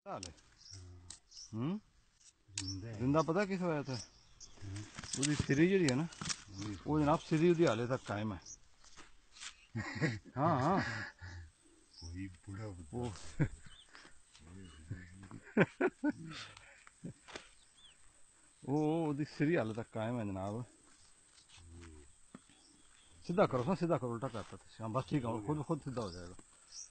जिंदा पता किस होया था ਉਹਦੀ ਸਿਰੀ ਜਿਹੜੀ ਹੈ ਨਾ ਉਹ ਜਨਾਬ ਸਿਰੀ ਉਹਦੀ ਹਾਲੇ ਤੱਕ ਕਾਇਮ ਹੈ ਹਾਂ ਹਾਂ ਕੋਈ ਬੁੜਾ ਉਹ ਉਹਦੀ ਸਿਰੀ ਹਾਲੇ ਤੱਕ ਕਾਇਮ ਹੈ जनाब सीधा करो ना सीधा करो उल्टा करता था बस ठीक है खुद सीधा हो जाएगा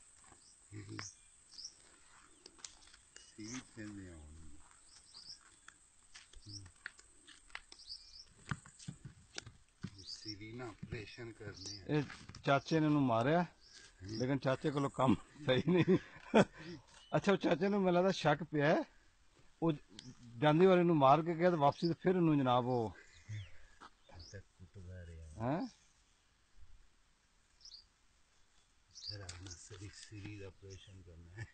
ऑपरेशन करने चाचे ने मारिया लेकिन चाचे को काम सही नहीं अच्छा वो चाचे ने मिला था शक पिया है वो जांदी वाले मार के गया तो वापसी तो फिर जनाब वो हैं सीरी ऑपरेशन करना है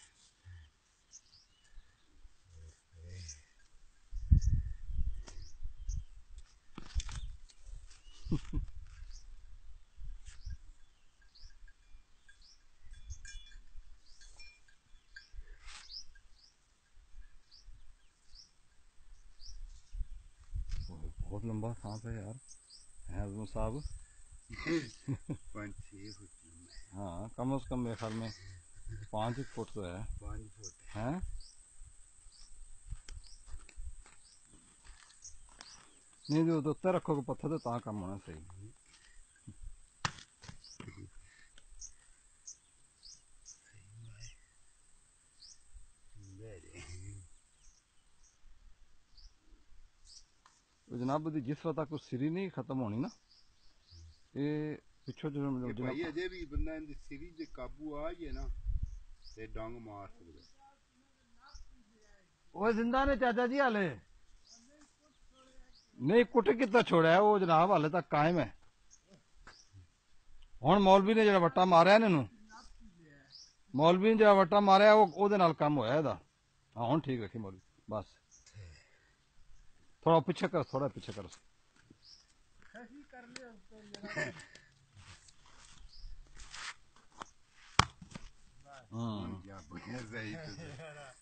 बहुत लंबा सांप है यार है साहब 5-6 फुट हाँ कम से कम मेरे ख्याल में 5 फुट तो है 5 फुट हैं नहीं जो उत्तर रखोगे पत्थर तो ता कम होना सही जनाब जिस वक्त तक सिरी नहीं खत्म होनी ना ये पिछो जो भाई अजे भी बंदा इन सिरी जे काबू आ जाए ना ते डंग मार सकदा वो जिंदा ने चाचा जी हाले नहीं कुट कितना छोड़ा है वो जनाब हाले तक कायम है हुण मौलवी ने जरा वट्टा मारिया इन्हू मौलवी ने जरा वट्टा मारिया वो काम होया इहदा हाँ हुण ठीक रखी मौलवी बस थोड़ा पीछे करो थोड़ा पीछे करो क्या बढ़िया सही